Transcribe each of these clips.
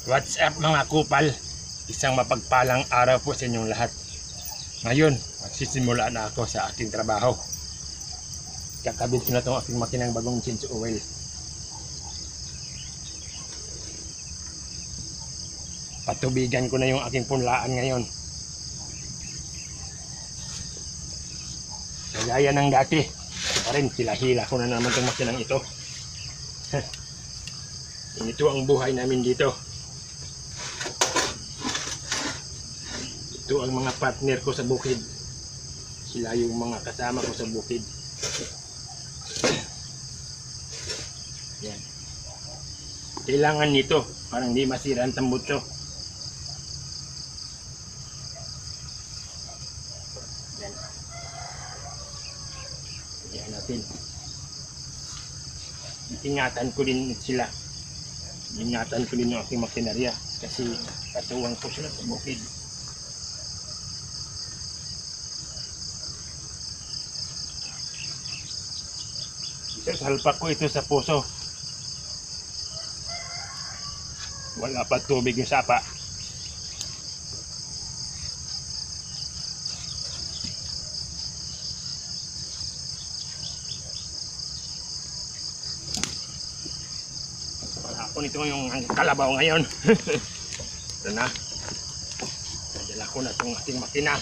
What's up mga kupal? Isang mapagpalang araw po sa inyong lahat. Ngayon, magsisimula na ako sa aking trabaho. Kakabit ko na itong aking makinang bagong change oil. Patubigan ko na yung aking punlaan ngayon. Kagaya ng dati, ito pa rin, hila-hila ko na naman itong makinang ito. Ito ang buhay namin dito. Ito ang mga partner ko sa bukid. Sila yung mga kasama ko sa bukid. Yan. Kailangan nito para hindi masira ang tambutso. Yan. Yan natin. Ingatan ko din sila. Ingatan ko din yung aking makinarya kasi katuwang ko sila sa bukid. Salpak ko ito sa puso. Wala pa tubig yung sapa. Ako nito yung kalabaw ngayon. Ito na. Nadala ko na itong ating makina.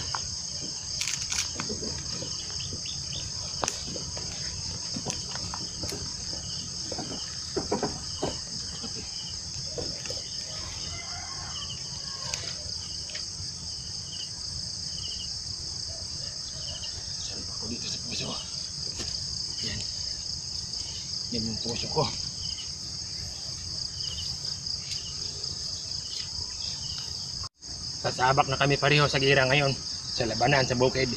Dito sa puso. Yan. Yan yung puso ko. Sasabak na kami pareho sa gira ngayon. Sa labanan, sa bukid.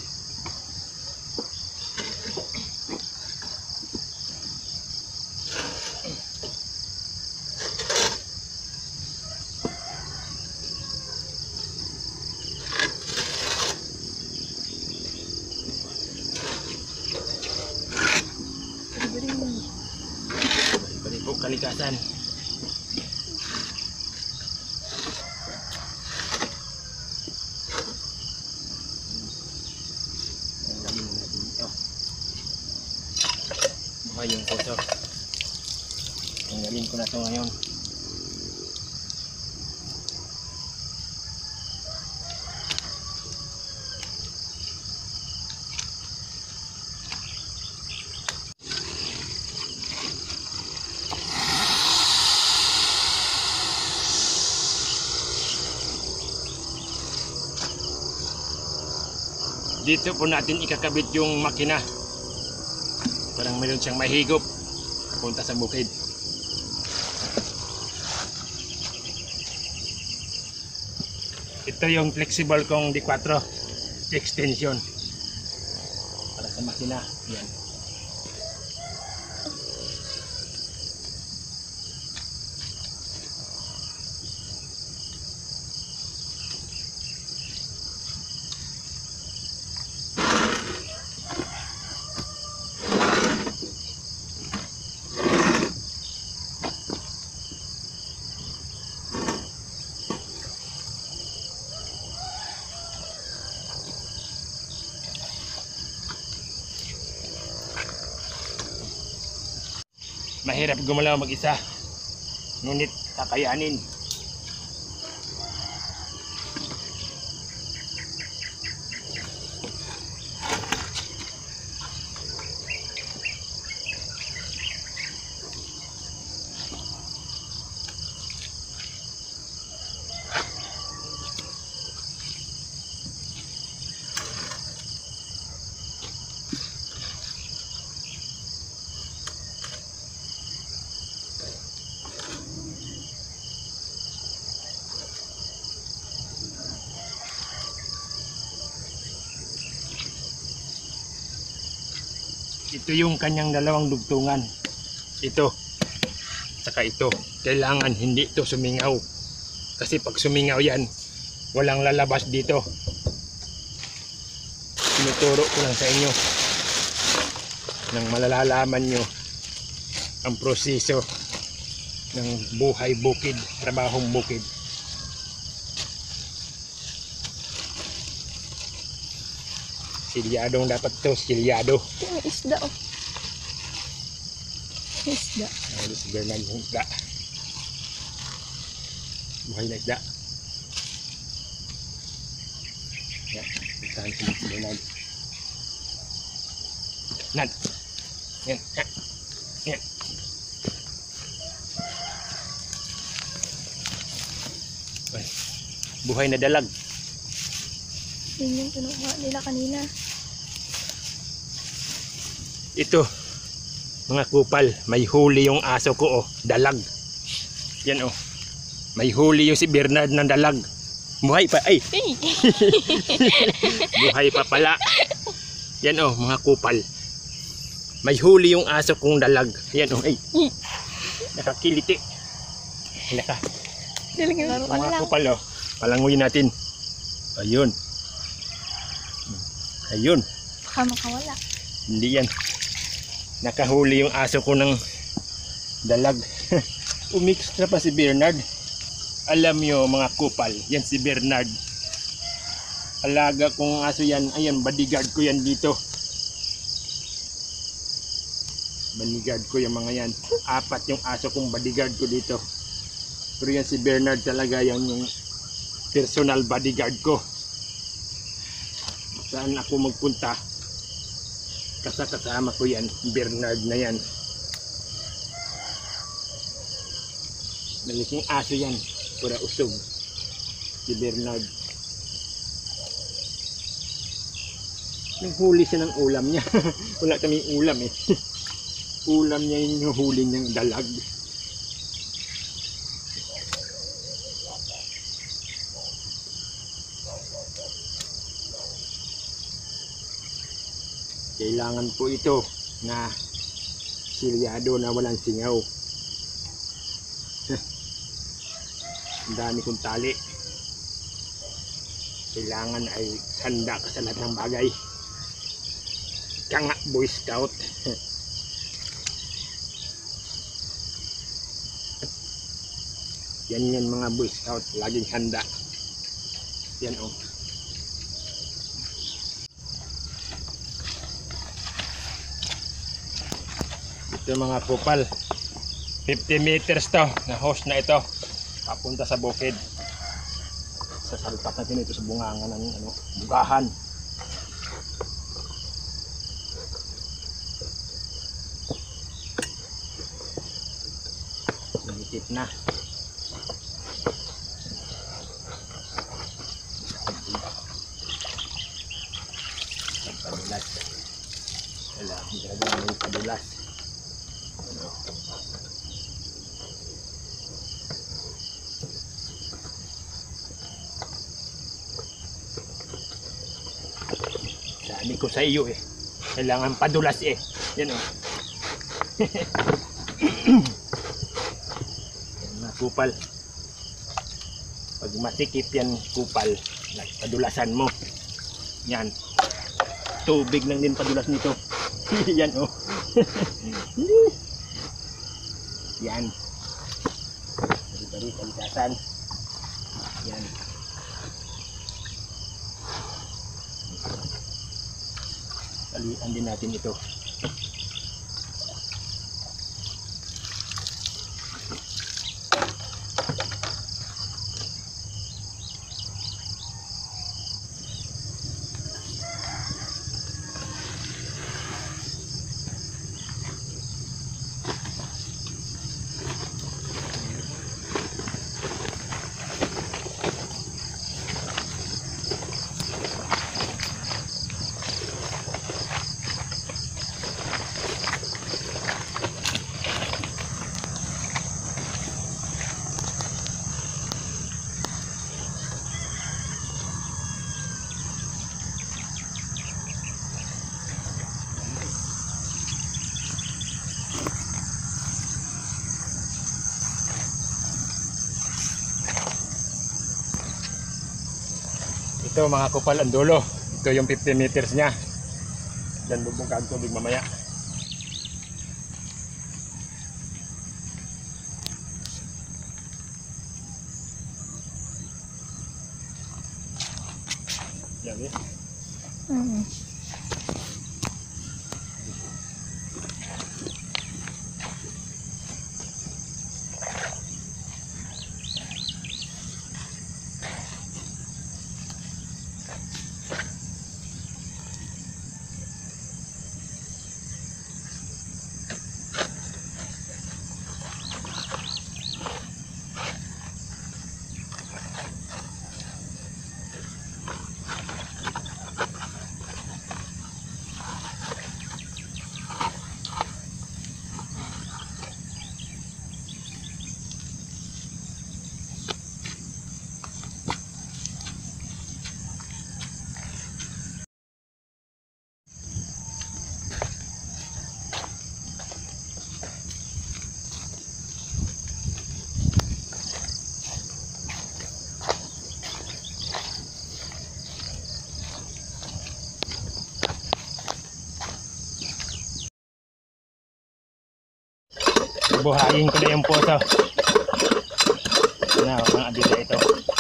Kalikasan. Lagyan mo natin ito. Buhay yung puso. Tanggalin ko na ito ngayon. Dito po natin ikakabit yung makina. Parang meron siyang mahigop punta sa bukid. Ito yung flexible kong D4 extension para sa makina. Yan. Mahirap gumalaw mag-isa, ngunit kakayanin. Ito yung kanyang dalawang dugtungan. Ito, saka ito. Kailangan hindi ito sumingaw. Kasi pag sumingaw yan, walang lalabas dito. Tinuturo ko lang sa inyo nang malalaman nyo ang proseso ng buhay bukid, trabahong bukid. Silyadong dapat to, silyado. May isda oh. May isda. Ano si Bernard yung isda. Buhay na isda. Yan, isahan si Bernard. Nan. Yan, yan. Yan. Ay, buhay na dalag. Yun yung kinuha nila kanina. Ito, mga kupal, may huli yung aso ko, oh, dalag. Yan, oh. May huli yung si Bernard ng dalag. Buhay pa, ay! Hey! Buhay pa pala. Yan, oh, mga kupal. May huli yung aso kong dalag. Yan, oh, ay. Nakakiliti. Naka. Laruan Mga lang. kupal, oh. Palanguyin natin. Ayun. Ayun. Baka makawala. Hindi yan. Nakahuli yung aso ko ng dalag. Umixtra pa si Bernard. Alam nyo mga kupal, yan si Bernard. Alaga kong aso yan. Ayan, bodyguard ko yan dito. Bodyguard ko yung mga yan. 4 yung aso kong bodyguard ko dito. Pero yan si Bernard talaga yung personal bodyguard ko. Saan ako magpunta, kasama ko yan, Bernard na yan. Malaking aso yan, pura usog, si Bernard. Naghuli siya ng ulam niya. Wala kaming ulam eh. Ulam niya yung huli niyang dalag. Kailangan po ito na silyado na walang singaw. Ang dami kong tali. Kailangan ay handa ka sa lahat ng bagay. Ika nga, Boy Scout. Yan mga Boy Scout, laging handa. Yan oh. Ito mga kupal, 50 meters to na hose na ito papunta sa bukid. Sasalpak natin ito sa bungangan ng bugahan. Nagitip na. Padulas. Wala, hindi na may padulas. Sabi ko sa iyo eh, kailangan padulas eh. Yan oh. Yan mga kupal. Pag masikip yan kupal, padulasan mo. Yan. Tubig lang din padulas nito. Yan oh. Yan. Dari kalikasan. Yan. Talian din natin ito. Ito mga kupal ang dulo. Ito yung 50 meters niya. Diyan bubungkag tubig mamaya. Yan eh. Bubuhayin ko na yung poso. Na, mga adila ito.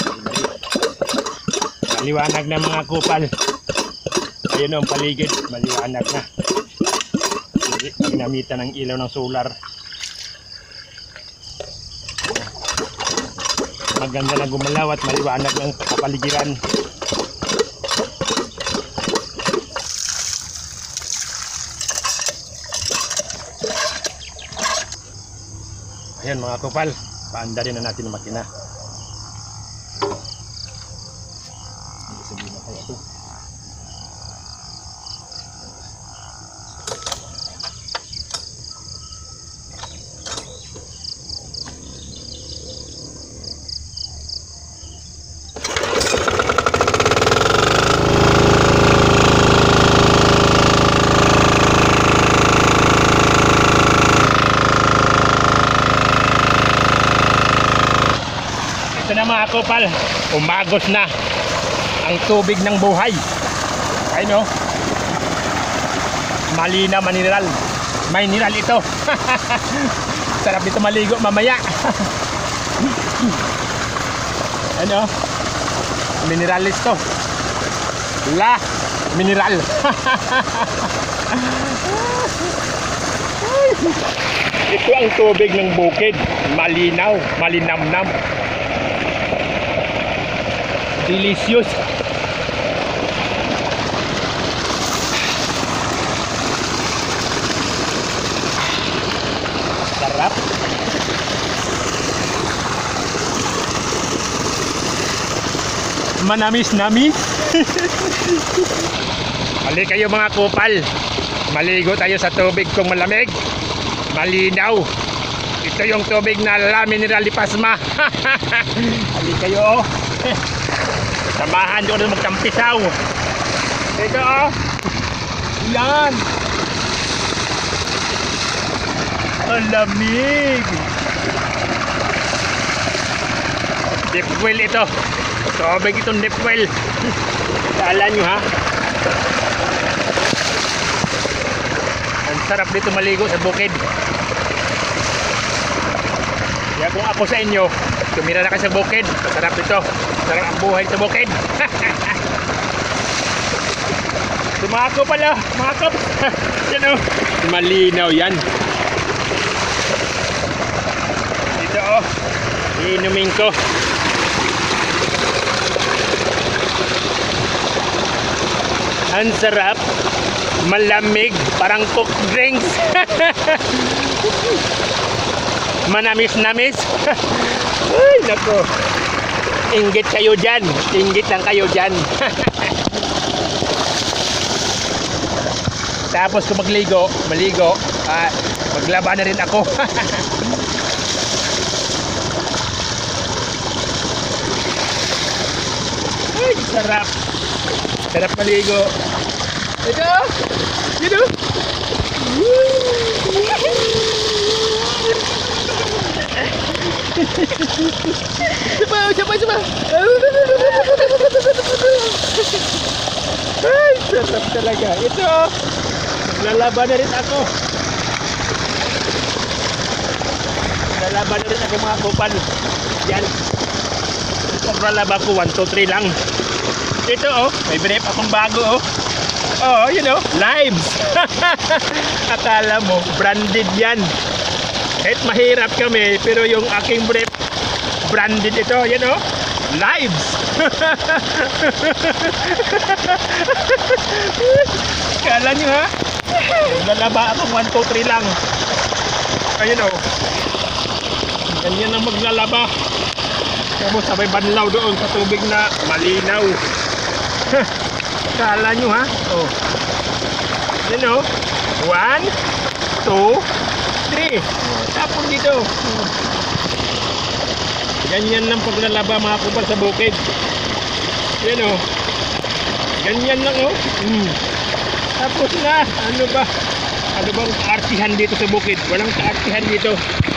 Maliwanag na mga kupal. Ayun ang paligid, maliwanag na. Ginamitan ng ilaw ng solar. Maganda na gumalaw at maliwanag ng kapaligiran. Ayan mga kupal, paanda rin na natin ang makina. Sabihin na kaya ito. Ito na mga kupal, umagos na ang tubig ng buhay. Ayun o, malina mineral. May mineral ito. Sarap ito maligo mamaya. Ano, mineralis to. La mineral. Ito ang tubig ng bukid, malinaw, malinamnam. Delicious. Sarap. Manamis-namis. Mali kayo mga kupal. Maligo tayo sa tubig kung malamig. Malinaw. Ito yung tubig na La Mineral de Pasma. Mali kayo. Samahan doon na magtampisaw. Ito oh. Yan. Ang lamig. Deep well ito. Tubig itong deep well. Kala nyo ha. Ang sarap dito maligo sa bukid. Kaya kung ako sa inyo, tumira na kayo sa bukid. Sarap dito. Sarap ang buhay sa bukid. Tumako pala, mga kap. Yan o. Malinaw yan. Dito o. Iinumin ko. Ang sarap. Malamig. Parang cooked drinks. Manamis-namis. Ay, nako. Inggit kayo dyan. Inggit lang kayo dyan. Tapos kung maligo, maglaba na rin ako. Ay, sarap. Sarap maligo. Ito. Ito. Coba. Ay, sarap talaga. Ito. Naglalaban na rin ako. Naglalaban na rin ako mga kupal. Yan. Paglalaba ko 1, 2, 3 lang. Ito oh, may brief akong bago oh. Oh, you know, Lives. Akala mo, branded yan. Kahit mahirap kami, pero yung aking brief, branded ito, yan oh. Lives. Kala nyo ha? Naglalaba akong 1, 2, 3 lang. Ayun oh. Ganyan ang maglalaba. Tapos sabay banlaw doon sa tubig na malinaw. Kala nyo ha? Oh. Yan o. 1, 2, 3. Tapon dito. Ganyan lang paglalaba mga kupal sa bukid. Yan o. Ganyan lang o. Tapos na. Ano ba? Ano bang kaartihan dito sa bukid? Walang kaartihan dito.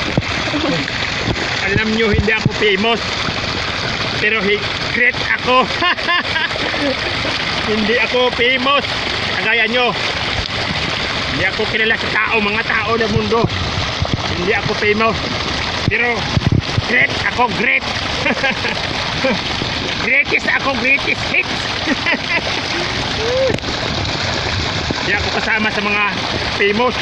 Alam nyo, hindi ako famous. Pero great ako. Hindi ako famous. Kagaya nyo. Hindi ako kilala sa tao, mga tao ng mundo. Hindi ako famous. Pero great ako, great. Greatest ako, greatest hits. Hindi ako kasama sa mga famous.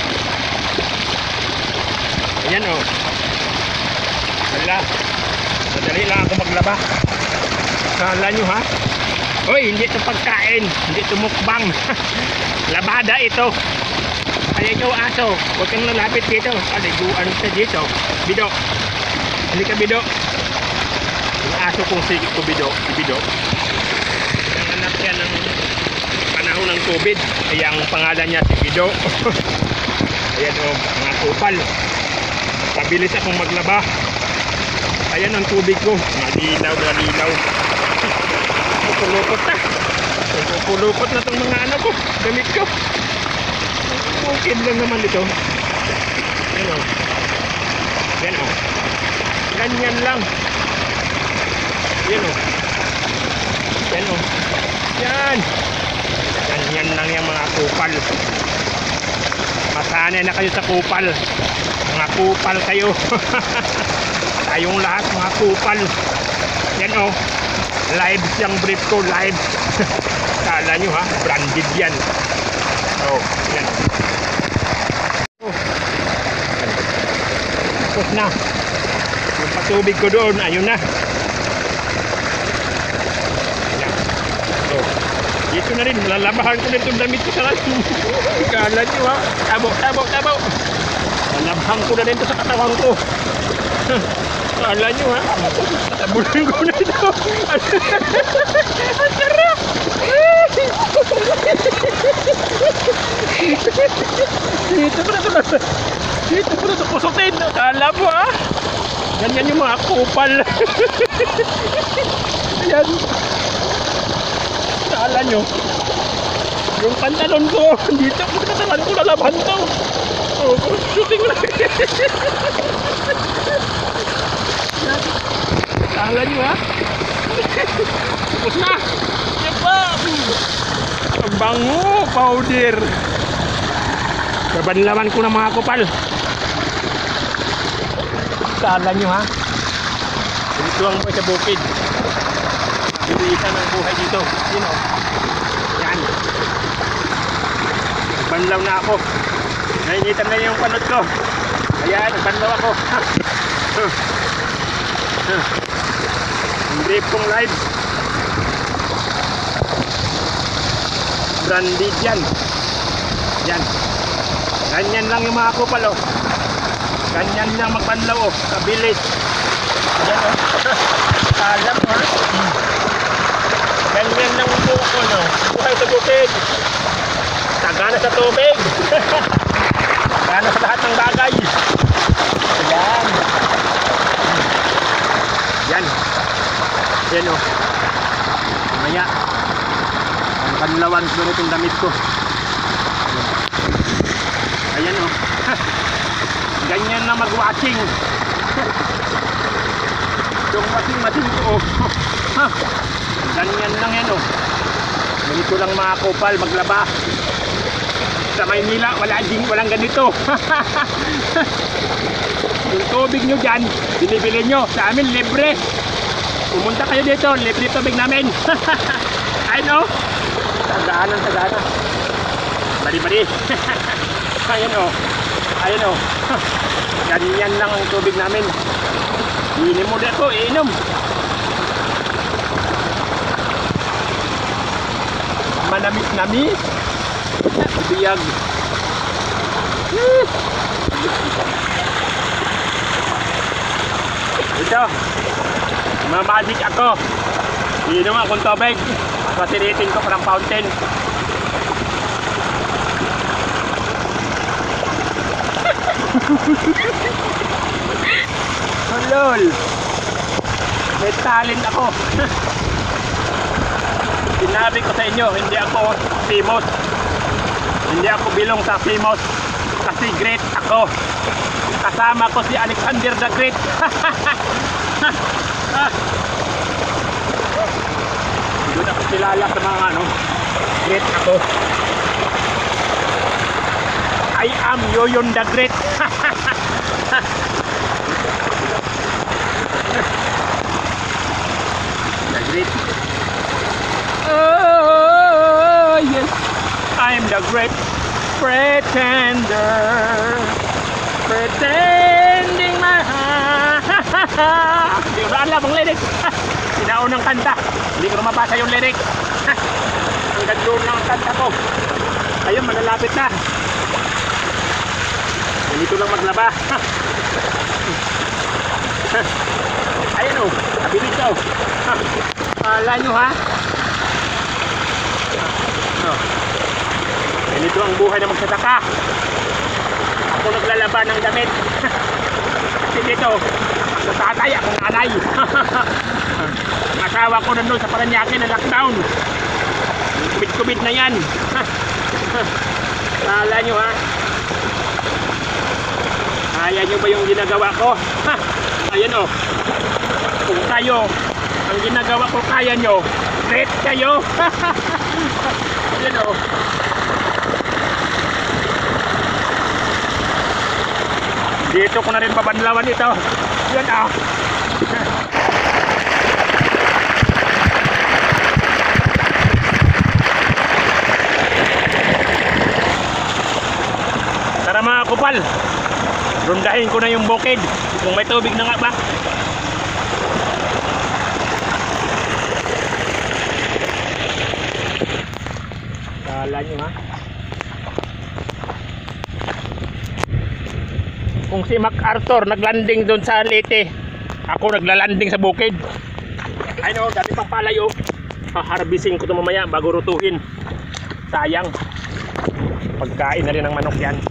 Ayan o. Wala. Madali lang ako maglaba. Kala nyo ha? Hoy, hindi ito pagkain. Hindi ito mukbang. Labada ito. Kaya ikaw aso, huwag kang lalapit dito. Aliguan ka dito. Bido. Hindi ka Bido. Yung aso kong sige ko Bido. Si Bido. Nanganak yan ng panahon ng COVID. Kaya ang pangalan niya si Bido. Ayan o, mga kupal. Pabilis akong maglaba. Ayan ang tubig ko. Malinaw. Pupulukot na. Pupulukot na itong mga ano ko. Damit ko. Okay lang naman ito. Yan o. Yan o. Ganyan lang. Yan o. Yan o. Yan. Ganyan lang yung mga kupal. Masanay na kayo sa kupal. Mga kupal kayo. Tayong lahat mga kupal. Yan o. Live siyang brief ko. Live. Kala nyo ha. Branded yan. Oh. Yan. Tapos na. Yung patubig ko doon, ayun na. Yan. So, dito na rin. Lalabahan ko na itong damit ko sa kanan. Kala nyo ha. Tabo. Lalabahan ko na rin ito sa katawan ko. Kala nyo ha. Tabunan ko na ito. Ang sarap. Dito ko na ito pusutin. Kala mo ha. Ganyan yung mga kupal. Ayan. Kala nyo. Yung pantalon ko. Dito ko katawan ko lalaban to. Oh, shooting lang. Kala nyo ha. Tapos na. Yan pa. Ang bango. Powder. Kabanlaman ko ng mga kupal. Kala nyo ha. Dito ang buhay sa bukid. Mabilisan ang buhay dito. Yun o. Yan. Banlaw na ako. Nainitan na yung panot ko. Ayan, banlaw ako. Ang brief kong live. Branded yan. Yan. Ganyan lang yung mga kupal oh. Ganyan lang magbanlaw oh. Kabilis. Yan oh. Alam ha. Ganyan lang po ko no. Buhay sa bukid. Tagana sa tubig. Tagana sa lahat ng bagay. Yan. Yan. Yan oh. Maya. Ang banlawan ko rin itong damit ko. Ayan o. Ganyan na mag-watching. Yung mating ko o. Ganyan lang yan o. Ganito lang mga kupal maglaba. Sa Maynila walang ganito. Yung tubig nyo dyan binibili nyo. Sa amin libre. Pumunta kayo dito. Libre tubig namin. Ayun o. Tagana. Bari. Ayan o. Ayan o. Ganyan lang ang tubig namin. Iinom mo dito. Iinom. Manamis-namis. Biyag. Ito. Mamagic ako. Iinom akong tubig. Pasiritin ko parang fountain. Lol. May talent ako. Sinabi ko sa inyo, hindi ako famous. Hindi ako bilong sa famous. Kasi great ako. Kasama ko si Alexander the Great. Doon ako kilala sa mga ano. Great ako. I am Yoyon the Great. Great. Oh, yes. I'm the great pretender. Pretending my heart. Hindi ko na alam ang lyrics. Sinaunang kanta. Hindi ko na mabasa yung lyrics. Hanggang doon lang ang kanta ko. Ayun, malalapit na. Ganito lang maglaba. Ayun o, kabilis ka o. Kala nyo ha? Ganito ang buhay na magsasaka. Ako naglalaba ng damit. Kasi dito, sa tatay akong nanay. Ang asawa ko nandun sa Paranaque na lockdown. Kubit-kubit na yan. Kala nyo ha? Kaya nyo ba yung ginagawa ko? Ayan o. Kung kayo, ang ginagawa ko kaya nyo, great kayo. Ayan o. Dito ko na rin babanlawan ito. Yan o. Tara mga kupal, rundahin ko na yung bukid kung may tubig na nga ba. Kala nyo ha? Kung si MacArthur naglanding doon sa Leyte, ako naglalanding sa bukid. Ay no, dati pang palay oh. Haharbising ko ito mamaya bago rutuhin. Sayang. Pagkain na rin ng manok yan.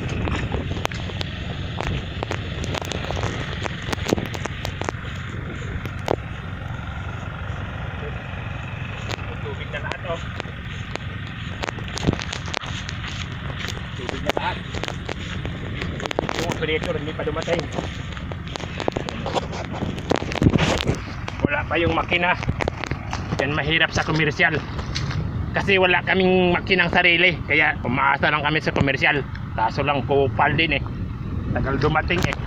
Tubig na lahat oh. Tubig na lahat. Yung operator hindi pa dumating. Wala pa yung makina. Yan mahirap sa komersyal. Kasi wala kaming makinang sarili. Kaya umaasa lang kami sa komersyal. Kaso lang kupal din eh. Tagal dumating eh.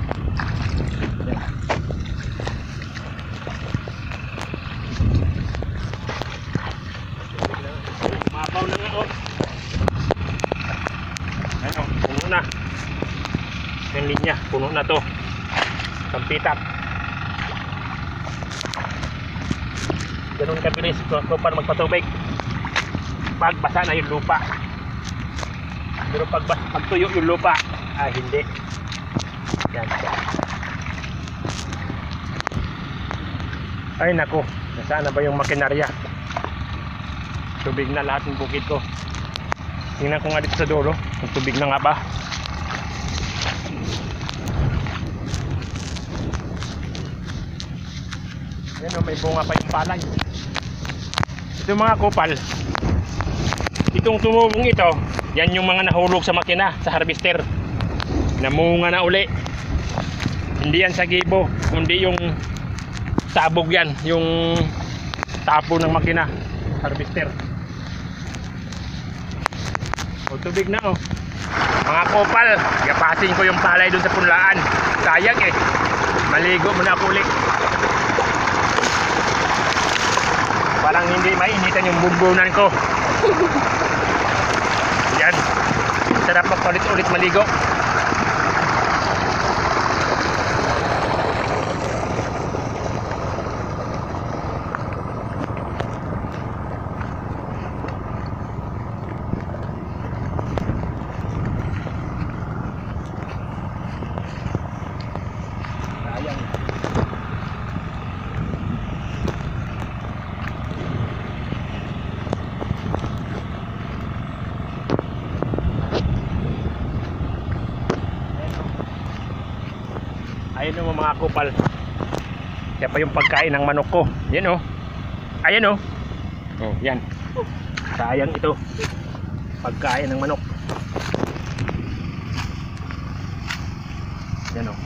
Mapaw na nga oh. Ano, puno na. Yung linya, puno na to. Kampitak. Ganun kabilis kung paano magpatubig. Pagbasa na yung lupa. Pero pag tuyo yung lupa, hindi. Yan. Ay nako, nasaan na ba yung makinarya? Tubig na lahat ng bukid ko. Tingnan ko nga dito sa dulo, kung tubig na nga ba. Yan o, may bunga pa yung palay. Ito mga kupal, itong tumubong ito, yan yung mga nahulog sa makina, sa harvester. Namunga na uli. Hindi yan sa gibo, kundi yung sabog yan, yung tapo ng makina, harvester. O tubig na oh. Mga kupal, gapasin ko yung palay dun sa punlaan. Sayang eh, maligo muna ako ulit. Parang hindi mainitan yung bumbunan ko. Yan. Sarap magpalit-ulit maligo. Sayang. Ayun o mga kupal. Kaya pa yung pagkain ng manok ko. Yan o. Ayan o. Oh, yan. Sayang ito. Pagkain ng manok. Yan o.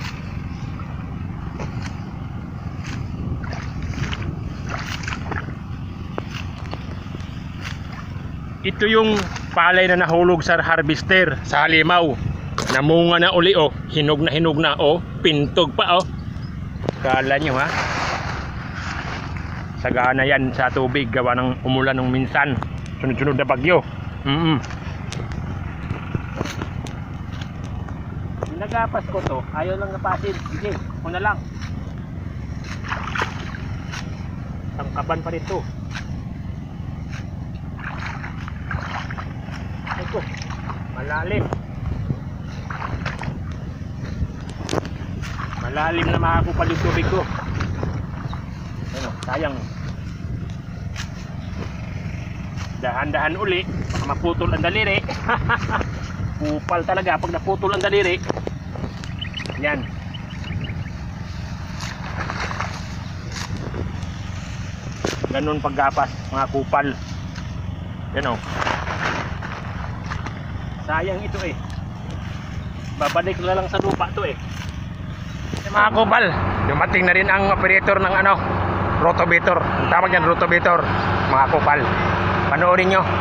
Ito yung palay na nahulog sa harvester sa halimaw. Namunga na uli oh, hinog na oh, pintog pa oh. Kala nyo ha? sagana yan sa tubig gawa ng umulan nung minsan, sunod-sunod na bagyo. Nagapas ko to, ayaw lang napasin. Sige, ako na lang. Tangkaban pa rito. Ito, malalim. Malalim na makakupal yung tubig ko. Ano, sayang. Dahan-dahan uli, baka maputol ang daliri. Kupal talaga pag naputol ang daliri. Yan. Ganun paggapas, mga kupal. Yan o. Sayang ito eh. Babalik na lang sa lupa to eh. Mga kupal, dumating na rin ang operator ng ano, rotovator. Ang tawag yan, rotovator. Mga kupal, panoorin nyo.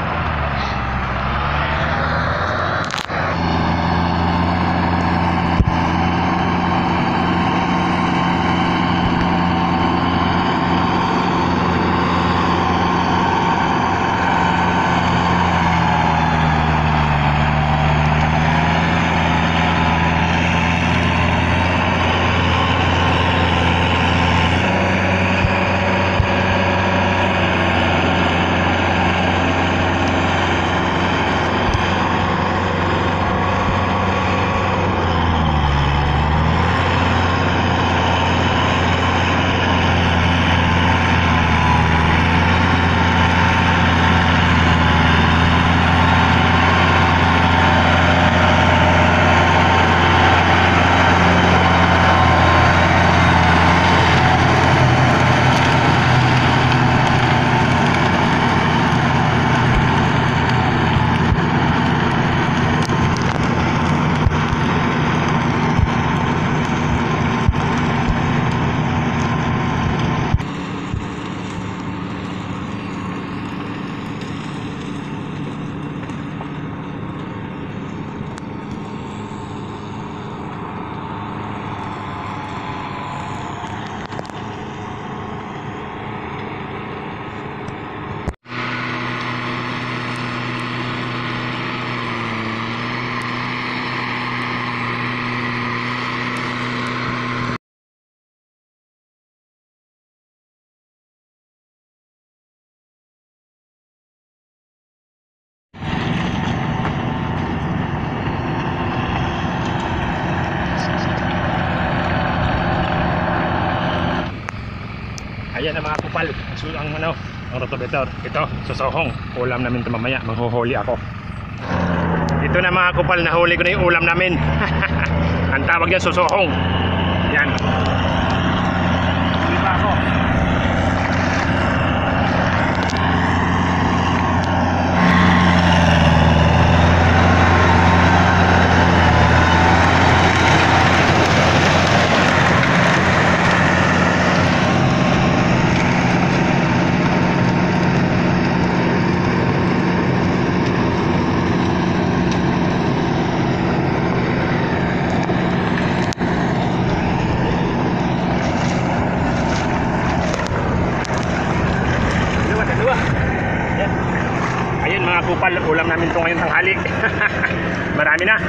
Ayan ang mga kupal, ang ano, ang rotovator. Ito, susohong. Ulam namin ito mamaya, manghuhuli ako. Ito na mga kupal, nahuli ko na yung ulam namin. Ang tawag yan, susohong. Yan. Huli pa ako. Kupal, ulam namin ito ngayon tanghali. Marami na.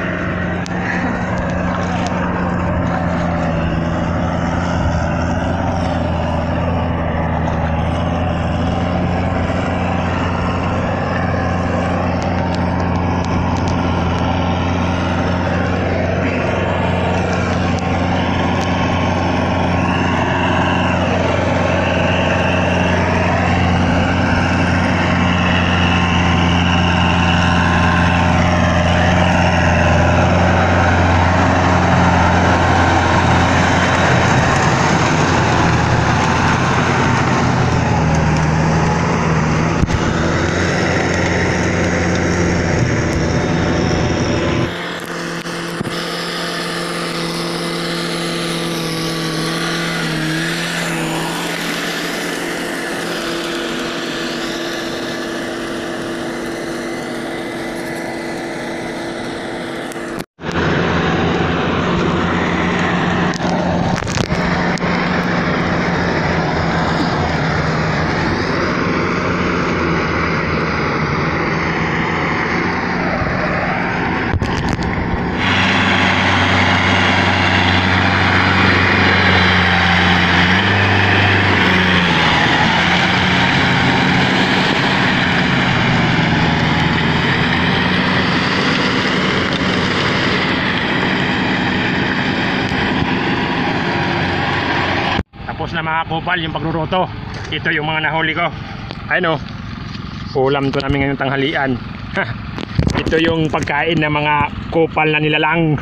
mga kupal, yung pagluluto. Ito yung mga nahuli ko. Ayun, ulam to namin ngayong tanghalian. Ito yung pagkain ng mga kupal na nilalang.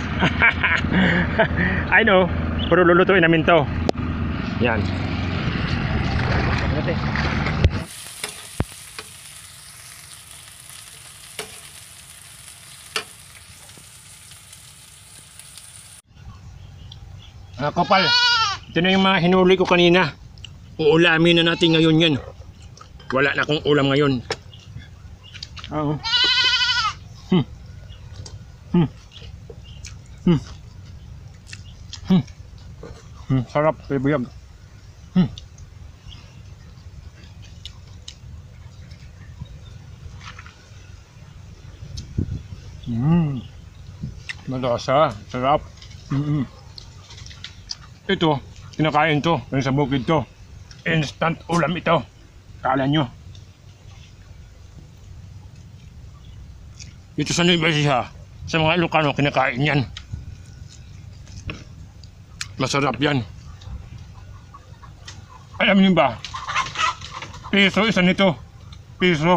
Ayun, pero lulutuin namin to. Yan. Kupal, ito na yung mga hinuli ko kanina. Uulamin na natin ngayon yan. Wala na akong ulam ngayon. Oo. Sarap, bibiyag. Malasa, sarap. Ito, kinakain to, yung sa bukid to. Instant ulam ito. Kala nyo. Ito sa Nueva Ecija, sa mga Ilocano, kinakain yan. Masarap yan. Alam niyo ba? Piso, isa nito. Piso.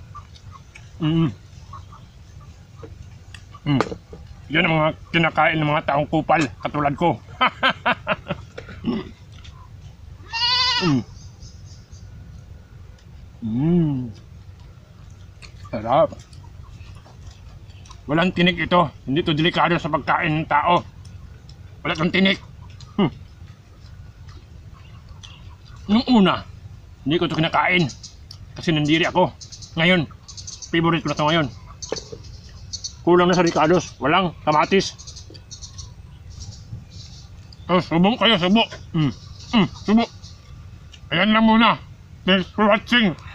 Yan ang mga kinakain ng mga taong kupal, katulad ko. Sarap. Walang tinik ito. Hindi ito delikado sa pagkain ng tao. Wala itong tinik. Nung una, hindi ko ito kinakain. Kasi nandiri ako. Ngayon, favorite ko na ito ngayon. Kulang na sa ricados. Walang kamatis. Subok kayo, subok. Subok. Ayan lang muna. Thanks for watching.